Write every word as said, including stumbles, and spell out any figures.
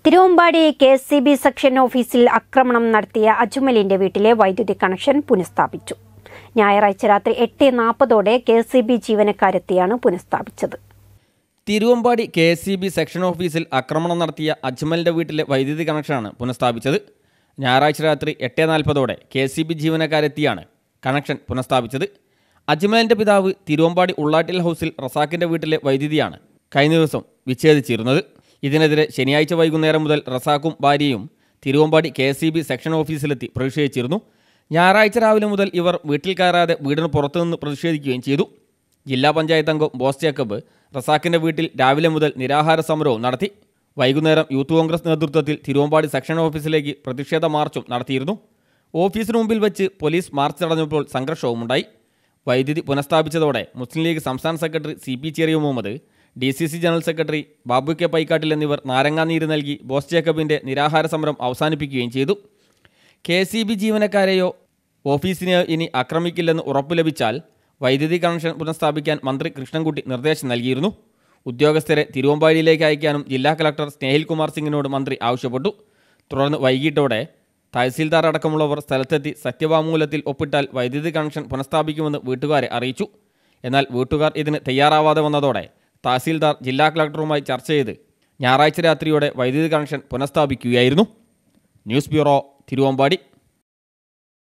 Thiruvambady K S C B section ഓഫീസിൽ ആക്രമണം നടത്തിയ അജ്മലിന്റെ വീട്ടിലെ വൈദ്യുതി കണക്ഷൻ പുനഃസ്ഥാപിച്ചു. ഞായറാഴ്ച രാത്രി എട്ട് നാൽപ്പതോടെ കെ എസ് സി ബി ജീവനക്കാരെത്തിയാണ് പുനഃസ്ഥാപിച്ചത്. Thiruvambady K S C B section ഓഫീസിൽ ആക്രമണം നടത്തിയ അജ്മലിന്റെ വീട്ടിലെ വൈദ്യുതി കണക്ഷനാണ് പുനഃസ്ഥാപിച്ചത്. ഞായറാഴ്ച രാത്രി എട്ട് നാൽപ്പതോടെ കെ എസ് സി ബി ജീവനക്കാരെത്തിയാണ് കണക്ഷൻ പുനഃസ്ഥാപിച്ചത്. അജ്മലിന്റെ പിതാവ് തിരുവമ്പാടി ഉള്ളാട്ടിൽ ഹൗസിൽ റസാഖിന്റെ വീട്ടിലെ വൈദ്യുതിയാണ് കഴിഞ്ഞ ദിവസം വിച്ഛേദിച്ചിരുന്നത്. ഇതിനെതിരെ ശനിയാഴ്ച വൈകുന്നേരം മുതൽ റസാഖും ഭാര്യയും Thiruvambady K S C B section ഓഫീസിലെത്തി പ്രതിഷേധിച്ചിരുന്നു. ഞായറാഴ്ച രാവിലെ മുതൽ ഇവർ വീട്ടിൽ കയറാതെ വീടിന് പുറത്തുനിന്ന് പ്രതിഷേധിക്കുകയും ചെയ്തു. ജില്ലാ പഞ്ചായത്ത് അംഗം ബോസ് ജേക്കബ് റസാഖിന്റെ വീട്ടിൽ രാവിലെ മുതൽ നിരാഹാര സമരവും നടത്തി. വൈകുന്നേരം യൂത്ത് കോൺഗ്രസ് നേതൃത്വത്തിൽ തിരുവമ്പാടി സെക്ഷൻ ഓഫീസിലേക്ക് പ്രതിഷേധ മാർച്ചും നടത്തിയിരുന്നു. ഓഫീസിന് മുമ്പിൽ വെച്ച് പോലീസ് മാർച്ച് തടഞ്ഞപ്പോൾ സംഘർഷവുമുണ്ടായി. വൈദ്യുതി പുനഃസ്ഥാപിച്ചതോടെ മുസ്ലിം ലീഗ് സംസ്ഥാന secretary C P Cheriya Muhammad, D C C general secretary Babu K Paikkattil എന്നിവർ നാരങ്ങാനീര് നൽകി ബോസ് ജേക്കബിൻ്റെ നിരാഹാര സമരം അവസാനിപ്പിക്കുകയും ചെയ്തു. കെ എസ് ഇ ബി ജീവനക്കാരെയോ ഓഫീസിനെയോ ഇനി ആക്രമിക്കില്ലെന്ന് ഉറപ്പു ലഭിച്ചാൽ വൈദ്യുതി കണക്ഷൻ പുനഃസ്ഥാപിക്കാൻ മന്ത്രി കൃഷ്ണൻകുട്ടി നിർദ്ദേശം നൽകിയിരുന്നു. ഉദ്യോഗസ്ഥരെ തിരുവമ്പാടിയിലേക്ക് അയക്കാനും ജില്ലാ കളക്ടർ സ്നേഹിൽ കുമാർ സിംഗിനോട് മന്ത്രി ആവശ്യപ്പെട്ടു. തുടർന്ന് വൈകിട്ടോടെ തഹസീൽദാർ അടക്കമുള്ളവർ സ്ഥലത്തെത്തി സത്യവാങ്മൂലത്തിൽ ഒപ്പിട്ടാൽ വൈദ്യുതി കണക്ഷൻ പുനഃസ്ഥാപിക്കുമെന്ന് വീട്ടുകാരെ അറിയിച്ചു. എന്നാൽ വീട്ടുകാർ ഇതിന് തയ്യാറാവാതെ വന്നതോടെ തഹസീൽദാർ ജില്ലാ കളക്ടറുമായി ചർച്ച ചെയ്ത് ഞായറാഴ്ച രാത്രിയോടെ വൈദ്യുതി കണക്ഷൻ പുനഃസ്ഥാപിക്കുകയായിരുന്നു. News bureau, Thiruvambady.